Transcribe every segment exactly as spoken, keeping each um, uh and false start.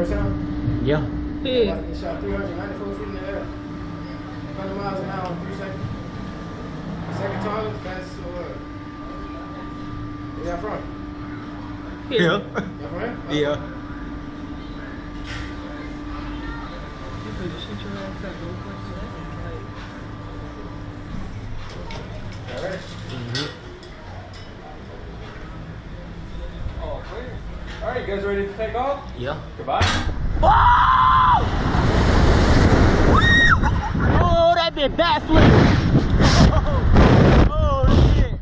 First time? Yeah. Yeah. He shot three hundred ninety-four feet in the air. one hundred miles an hour in three seconds. Second tallest, fastest in the world. Where y'all from? Yeah. Y'all from here? Oh. Yeah. Alright. Mm-hmm. Oh, clear. All right, you guys ready to take off? Yeah. Goodbye. Whoa! Oh, that been backflip. Oh, oh shit.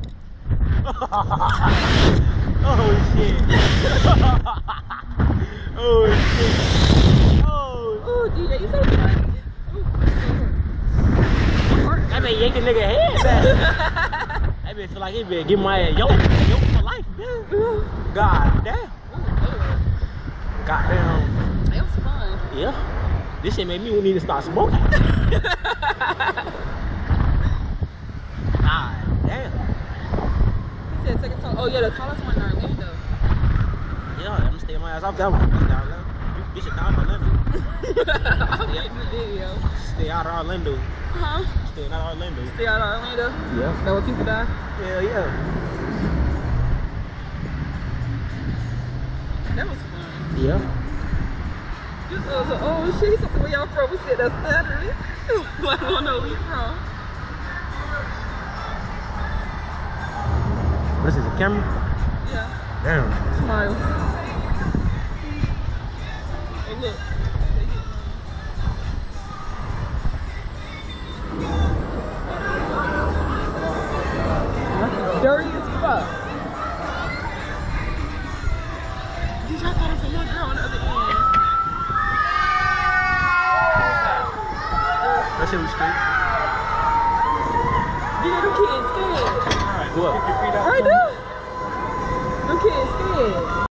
Oh shit. Oh shit. Oh. Oh, D J, you so funny. That been yank a nigga head back. That been feel like he been giving my ass yoke, yoke for life, man. God damn. God damn. It was fun. Yeah. This shit made me need to start smoking. God damn. He said second tall. Oh yeah, the tallest one in Orlando. Yeah, I'm gonna stay my ass off that one. Stay out Orlando. You, you should down Orlando. I'll get in the video. Stay out of Orlando. Huh? Stay out of Orlando. Stay out of Orlando. Yeah. That where people die? Hell yeah. That was fun. Yeah. Just, uh, so, oh shit, he said, where y'all from? We said that's Saturday. Like, I don't know where you from. This is a camera? Yeah. Damn. Smile. Oh look. Dirty as fuck. Did y'all thought it was a little girl on the other end? That shit was straight. Yeah, them kids scared. What? Right there. Them kids scared.